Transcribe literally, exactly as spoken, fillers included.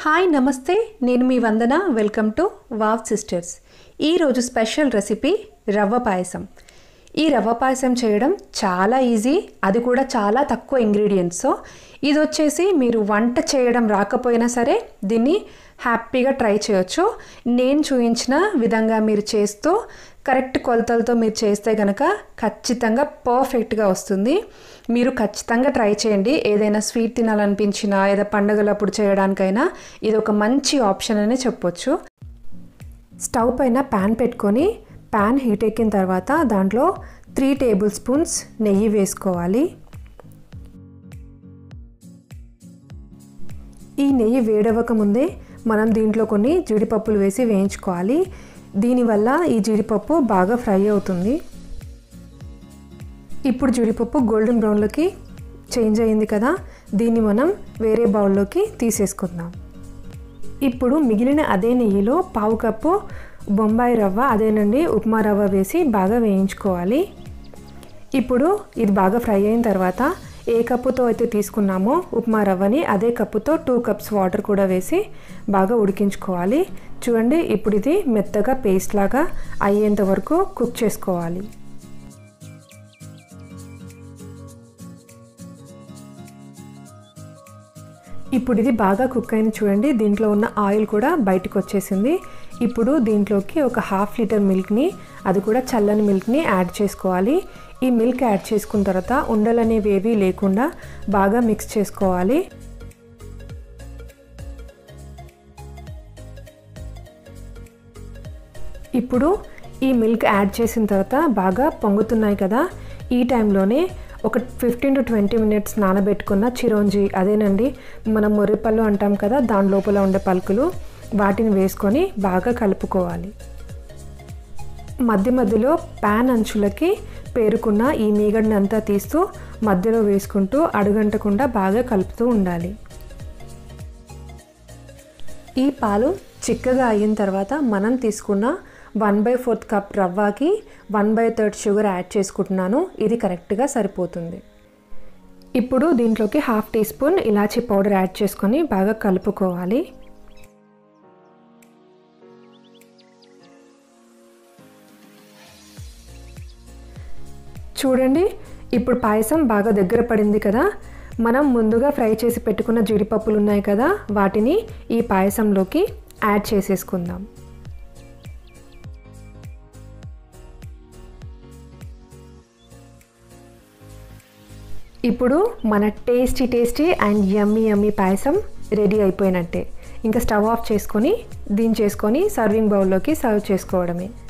Hi నమస్తే నేను మీ Vandana welcome to wow sisters. ఈ రోజు స్పెషల్ రెసిపీ రవ్వ పాయసం। ఈ రవ్వ పాయసం చేయడం చాలా ఈజీ, అది కూడా చాలా తక్కువ ఇంగ్రీడియెంట్స్। సో ఇది వచ్చేసి మీరు వంట చేయడం రాకపోయినా సరే దీన్ని హ్యాపీగా ట్రై చేయొచ్చు। నేను చూపించిన విధంగా మీరు చేస్తూ కరెక్ట్ కొలతలతో మీరు చేస్తే గనక ఖచ్చితంగా పర్ఫెక్ట్గా వస్తుంది। మీరు ఖచ్చితంగా ట్రై చేయండి। ఏదైనా స్వీట్ తినాలనిపించినా ఏదో పండుగలప్పుడు చేయడానికైనా ఇది ఒక మంచి ఆప్షన్ అనే చెప్పొచ్చు। స్టవ్ పైన ప్యాన్ పెట్టుకొని ప్యాన్ హీట్ ఎక్కిన తర్వాత దాంట్లో త్రీ టేబుల్ స్పూన్స్ నెయ్యి వేసుకోవాలి। ఈ నెయ్యి వేడవక ముందే మనం దీంట్లో కొన్ని జీడిపప్పులు వేసి వేయించుకోవాలి। దీనివల్ల ఈ జీడిపప్పు బాగా ఫ్రై అవుతుంది। ఇప్పుడు జీడిపప్పు గోల్డెన్ బ్రౌన్లోకి చేంజ్ అయింది కదా, దీన్ని మనం వేరే బౌల్లోకి తీసేసుకుందాం। ఇప్పుడు మిగిలిన అదే నెయ్యిలో పావు కప్పు బొంబాయి రవ్వ, అదేనండి ఉప్మా రవ్వ వేసి బాగా వేయించుకోవాలి। ఇప్పుడు ఇది బాగా ఫ్రై అయిన తర్వాత ఏ కప్పుతో అయితే తీసుకున్నామో ఉప్మా రవ్వని అదే కప్పుతో టూ కప్స్ వాటర్ కూడా వేసి బాగా ఉడికించుకోవాలి। చూడండి, ఇప్పుడు ఇది మెత్తగా పేస్ట్ లాగా అయ్యేంత వరకు కుక్ చేసుకోవాలి। ఇప్పుడు ఇది బాగా కుక్ అయింది చూడండి, దీంట్లో ఉన్న ఆయిల్ కూడా బయటకు వచ్చేసింది। ఇప్పుడు దీంట్లోకి ఒక హాఫ్ లీటర్ మిల్క్ని, అది కూడా చల్లని మిల్క్ని యాడ్ చేసుకోవాలి। ఈ మిల్క్ యాడ్ చేసుకున్న తర్వాత ఉండలు అనేవి ఏవి లేకుండా బాగా మిక్స్ చేసుకోవాలి। ఇప్పుడు ఈ మిల్క్ యాడ్ చేసిన తర్వాత బాగా పొంగుతున్నాయి కదా, ఈ టైంలోనే ఒక ఫిఫ్టీన్ టు ట్వంటీ మినిట్స్ నానబెట్టుకున్న చిరోంజి, అదేనండి మనం మొర్రిపళ్ళు అంటాం కదా, దాని లోపల ఉండే పలుకులు, వాటిని వేసుకొని బాగా కలుపుకోవాలి। మధ్య మధ్యలో ప్యాన్ అంచులకి పేరుకున్న ఈ మీగడని అంతా తీస్తూ మధ్యలో వేసుకుంటూ అడుగంటకుండా బాగా కలుపుతూ ఉండాలి। ఈ పాలు చిక్కగా అయిన తర్వాత మనం తీసుకున్న వన్ బై ఫోర్త్ కప్ రవ్వకి one by third sugar add చేసుకుంటున్నాను, ఇది కరెక్ట్గా సరిపోతుంది। ఇప్పుడు దీంట్లోకి హాఫ్ టీ స్పూన్ ఇలాచీ పౌడర్ యాడ్ చేసుకొని బాగా కలుపుకోవాలి। చూడండి, ఇప్పుడు పాయసం బాగా దగ్గర పడింది కదా, మనం ముందుగా ఫ్రై చేసి పెట్టుకున్న జీడిపప్పులు ఉన్నాయి కదా, వాటిని ఈ పాయసంలోకి యాడ్ చేసేసుకుందాం। ఇప్పుడు మన tasty tasty and yummy yummy payasam ready అయిపోయినట్టే। ఇంకా స్టవ్ ఆఫ్ చేసుకొని దించేసుకొని సర్వింగ్ బౌల్లోకి సర్వ్ చేసుకోవడమే।